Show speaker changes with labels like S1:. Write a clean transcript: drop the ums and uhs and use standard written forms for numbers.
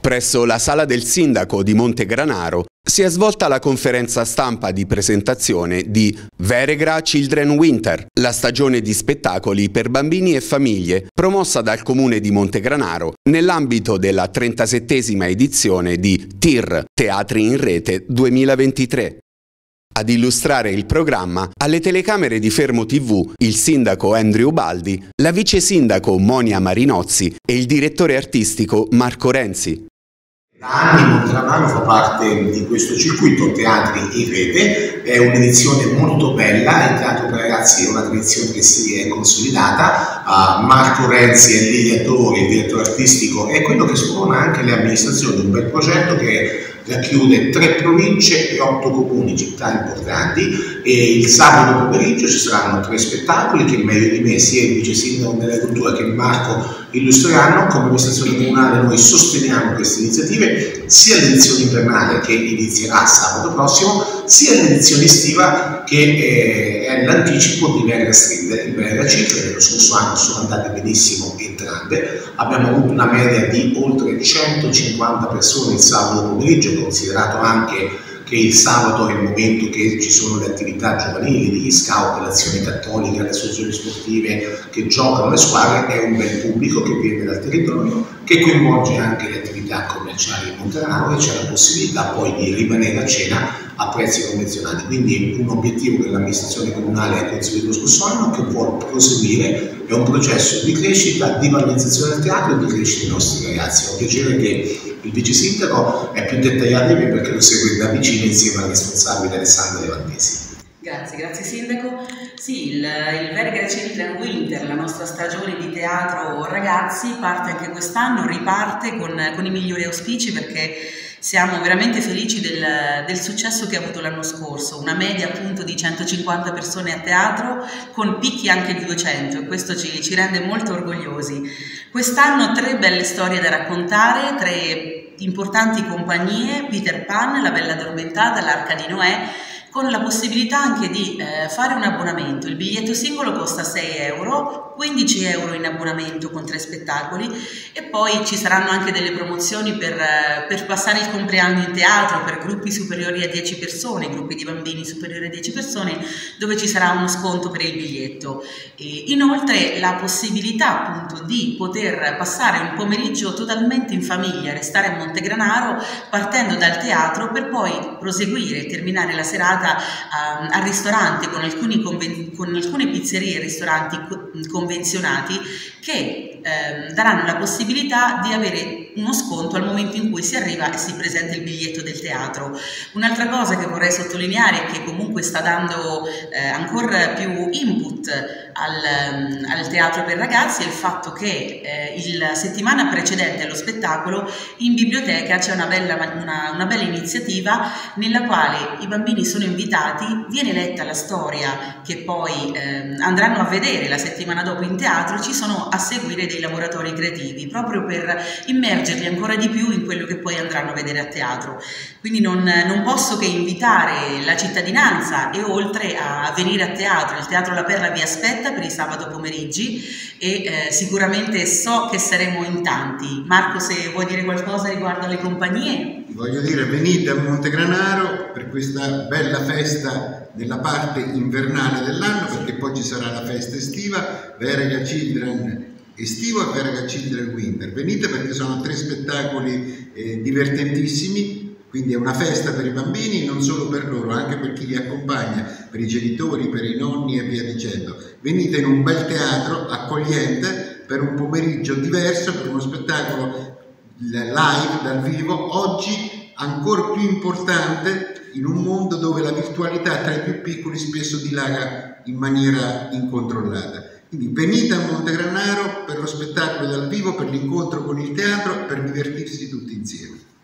S1: Presso la sala del sindaco di Montegranaro si è svolta la conferenza stampa di presentazione di Veregra Children Winter, la stagione di spettacoli per bambini e famiglie promossa dal comune di Montegranaro nell'ambito della 37esima edizione di TIR, Teatri in Rete 2023. Ad illustrare il programma, alle telecamere di Fermo TV, il sindaco Andrew Baldi, la vice sindaco Monia Marinozzi e il direttore artistico Marco Renzi.
S2: Da anni Montegranaro fa parte di questo circuito Teatri in Rete, è un'edizione molto bella, il Teatro per Ragazzi è una tradizione che si è consolidata, Marco Renzi è l'ideatore, il direttore artistico, è quello che spona anche le amministrazioni, un bel progetto che racchiude 3 province e 8 comuni, città importanti, e il sabato pomeriggio ci saranno 3 spettacoli che meglio di me sia il vice sindaco della cultura che Marco illustreranno. Come amministrazione comunale noi sosteniamo queste iniziative sia l'edizione invernale che inizierà sabato prossimo, sia l'edizione estiva che è l'anticipo di Veregra Street. Il Veregra Children dello scorso anno sono andate benissimo entrambe, abbiamo avuto una media di oltre 150 persone il sabato pomeriggio, considerato anche che il sabato è il momento che ci sono le attività giovanili, degli scout, l'azione cattolica, le associazioni sportive che giocano, le squadre, è un bel pubblico che viene dal territorio, che coinvolge anche le attività commerciali di Montegranaro e c'è la possibilità poi di rimanere a cena a prezzi convenzionati. Quindi un obiettivo che l'amministrazione comunale ha conseguito lo scorso anno, che vuole proseguire, è un processo di crescita, di valorizzazione del teatro e di crescita dei nostri ragazzi. È un piacere che il vice sindaco è più dettagliato di me perché lo segue da vicino insieme al responsabile Alessandro Levantesi.
S3: Grazie sindaco. Sì, il Veregra Children Winter, la nostra stagione di teatro ragazzi, parte anche quest'anno, riparte con i migliori auspici perché siamo veramente felici del successo che ha avuto l'anno scorso, una media appunto di 150 persone a teatro con picchi anche di 200 e questo ci rende molto orgogliosi. Quest'anno 3 belle storie da raccontare, 3 importanti compagnie, Peter Pan, La Bella Addormentata, l'Arca di Noè, con la possibilità anche di fare un abbonamento. Il biglietto singolo costa 6 euro, 15 euro in abbonamento con 3 spettacoli e poi ci saranno anche delle promozioni per passare il compleanno in teatro per gruppi superiori a 10 persone, gruppi di bambini superiori a 10 persone, dove ci sarà uno sconto per il biglietto. E inoltre la possibilità appunto di poter passare un pomeriggio totalmente in famiglia, restare a Montegranaro partendo dal teatro per poi proseguire e terminare la serata al ristorante con alcune pizzerie e ristoranti convenzionati che daranno la possibilità di avere uno sconto al momento in cui si arriva e si presenta il biglietto del teatro. Un'altra cosa che vorrei sottolineare e che comunque sta dando ancora più input al teatro per ragazzi è il fatto che la settimana precedente allo spettacolo in biblioteca c'è una bella iniziativa nella quale i bambini sono invitati, viene letta la storia che poi andranno a vedere la settimana dopo in teatro, ci sono a seguire dei laboratori creativi proprio per immergerli ancora di più in quello che poi andranno a vedere a teatro. Quindi non posso che invitare la cittadinanza e oltre a venire a teatro. Il Teatro La Perla vi aspetta per i sabato pomeriggi e sicuramente so che saremo in tanti. Marco, se vuoi dire qualcosa riguardo alle compagnie?
S4: Voglio dire, venite a Montegranaro per questa bella festa della parte invernale dell'anno, perché poi ci sarà la festa estiva, Veregra Children estivo e Veregra Children Winter. Venite perché sono 3 spettacoli divertentissimi. Quindi è una festa per i bambini, non solo per loro, anche per chi li accompagna, per i genitori, per i nonni e via dicendo. Venite in un bel teatro accogliente per un pomeriggio diverso, per uno spettacolo live, dal vivo, oggi ancora più importante in un mondo dove la virtualità tra i più piccoli spesso dilaga in maniera incontrollata. Quindi venite a Montegranaro per lo spettacolo dal vivo, per l'incontro con il teatro, per divertirsi tutti insieme.